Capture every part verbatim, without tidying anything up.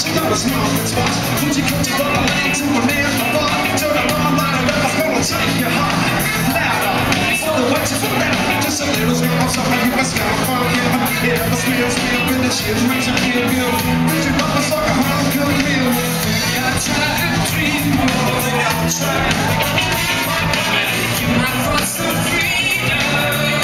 check out the smoking spots. Gucci coaches up the lane to a man in the bar. Turn around, line it up, I'm gonna take your heart. Louder, for the whites and for them. Just a little smell of something you can smell from him. It ever smells me up in the shit, makes you feel good. Cause you motherfucker, how good real. Gotta try and dream more than I'll try. You might find some freedom.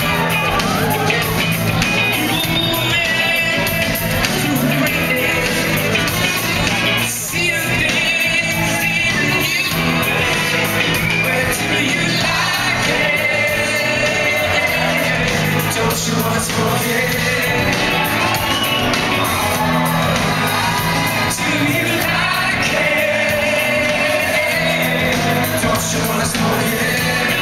Don't you wanna smoke it? Do you like it? Don't you wanna smoke it?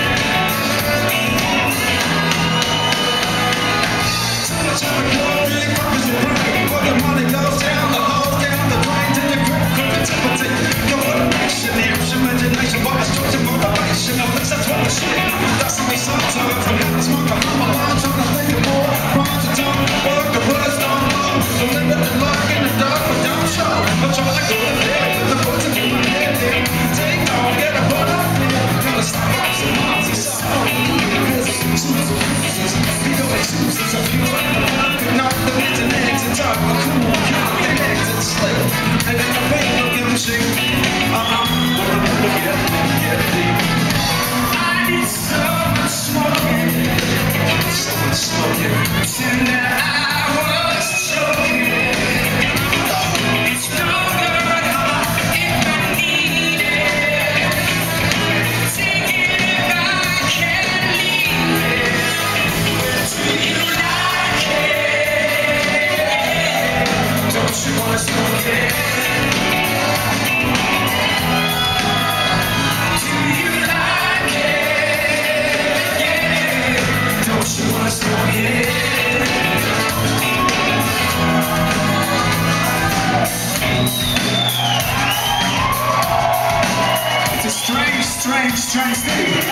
Too much of a girl really fucks your brain. When the money goes down, the hole down the drain. Then you grip, grip, and temperature. Your motivation, the imagination, but it's just your motivation. No, that's that's what the shit. That's me sometimes. When I smoke a humble line, trying to think of more. Rhymes and tongue, work the words don't know. So live in the dark in the dark, but don't show. I'm trying to go to bed with the voices in my head. Take on, get a butt up there. Gotta stop off some moms and stuff. Because it's too easy. We go like Susan's up here. Not the bits and eggs and talk, but cool, calm, the eggs and slip. And then the pain will give a shit. Uh-huh, what I'm gonna get, get deep. I need so much smoking. So much smoking. Tonight I was choking. It's no good if I need it. Take it if I can't leave it. Do you like it? Don't you wanna smoke it? Do you like it? Yeah. Don't you wanna smoke it? It's a strange, strange, strange thing.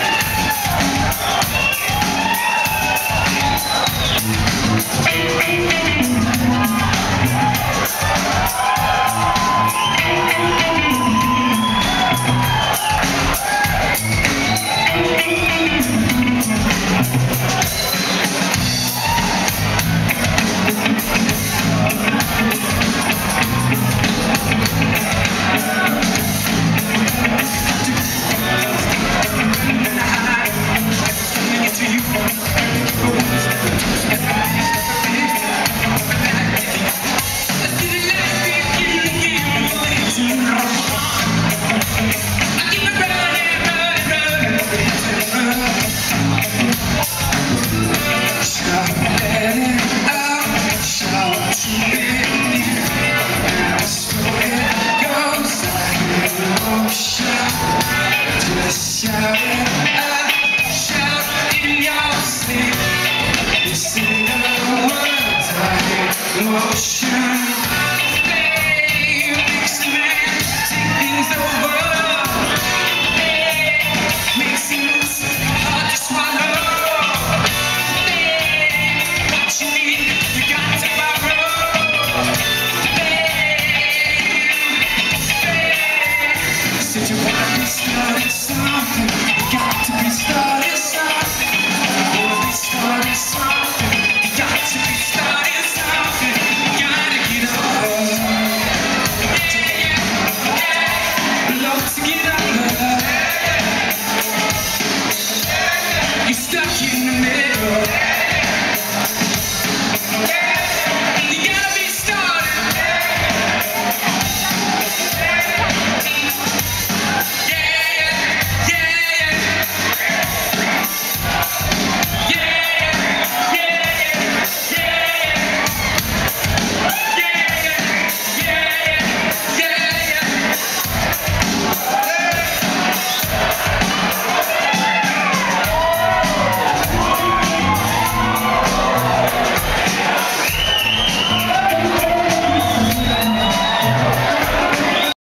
Shout it, shout in your sleep. You sing the words I hear, ocean.